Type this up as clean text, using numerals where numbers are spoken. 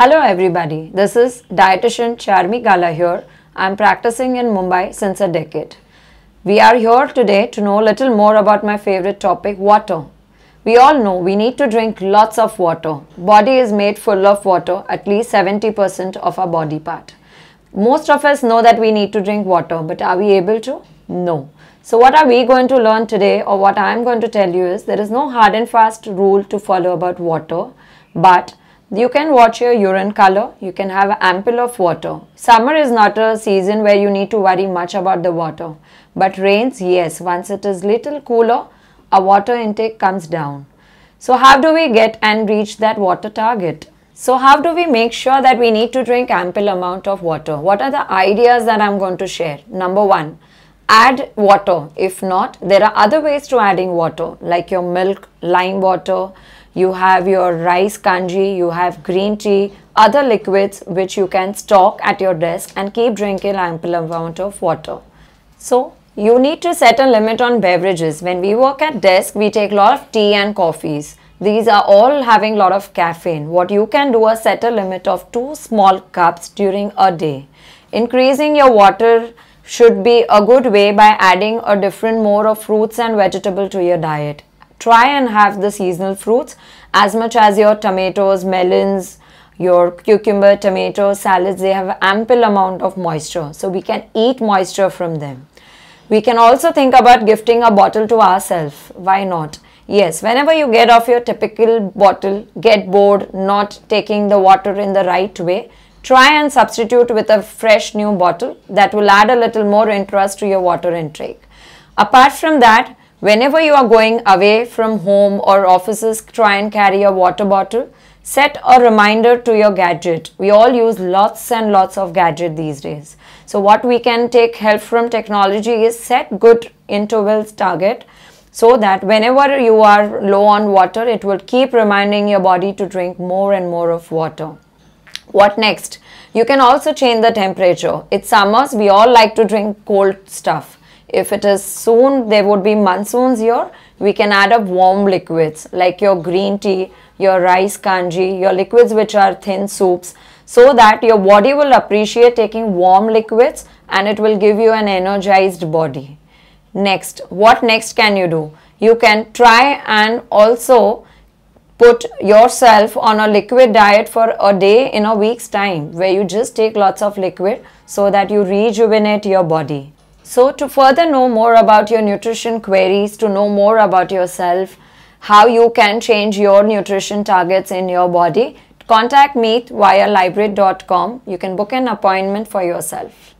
Hello everybody, this is dietitian Charmi Gala here. I am practicing in Mumbai since a decade. We are here today to know a little more about my favorite topic, water. We all know we need to drink lots of water. Body is made full of water, at least 70% of our body part. Most of us know that we need to drink water, but are we able to? No. So what are we going to learn today, or what I am going to tell you is there is no hard and fast rule to follow about water, but you can watch your urine color, you can have ample of water. Summer is not a season where you need to worry much about the water. But rains, yes, once it is little cooler, our water intake comes down. So how do we get and reach that water target? So how do we make sure that we need to drink ample amount of water? What are the ideas that I'm going to share? Number one, add water. If not, there are other ways to adding water, like your milk, lime water, you have your rice kanji, you have green tea, other liquids which you can stock at your desk and keep drinking ample amount of water. So you need to set a limit on beverages. When we work at desk, we take a lot of tea and coffees. These are all having a lot of caffeine. What you can do is set a limit of 2 small cups during a day. Increasing your water should be a good way by adding a different more of fruits and vegetable to your diet. Try and have the seasonal fruits as much as your tomatoes, melons, your cucumber, tomato, salads. They have ample amount of moisture, so we can eat moisture from them. We can also think about gifting a bottle to ourselves. Why not? Yes, whenever you get off your typical bottle, get bored, not taking the water in the right way, try and substitute with a fresh new bottle that will add a little more interest to your water intake. Apart from that, whenever you are going away from home or offices, try and carry a water bottle. Set a reminder to your gadget. We all use lots and lots of gadgets these days. So what we can take help from technology is set good intervals target so that whenever you are low on water, it will keep reminding your body to drink more and more of water. What next? You can also change the temperature. It's summers, we all like to drink cold stuff. If it is soon, there would be monsoons here, we can add up warm liquids like your green tea, your rice kanji, your liquids which are thin soups, so that your body will appreciate taking warm liquids and it will give you an energized body. Next, what next can you do? You can try and also put yourself on a liquid diet for a day in a week's time, where you just take lots of liquid so that you rejuvenate your body. So to further know more about your nutrition queries, to know more about yourself, how you can change your nutrition targets in your body, contact me via lybrate.com. You can book an appointment for yourself.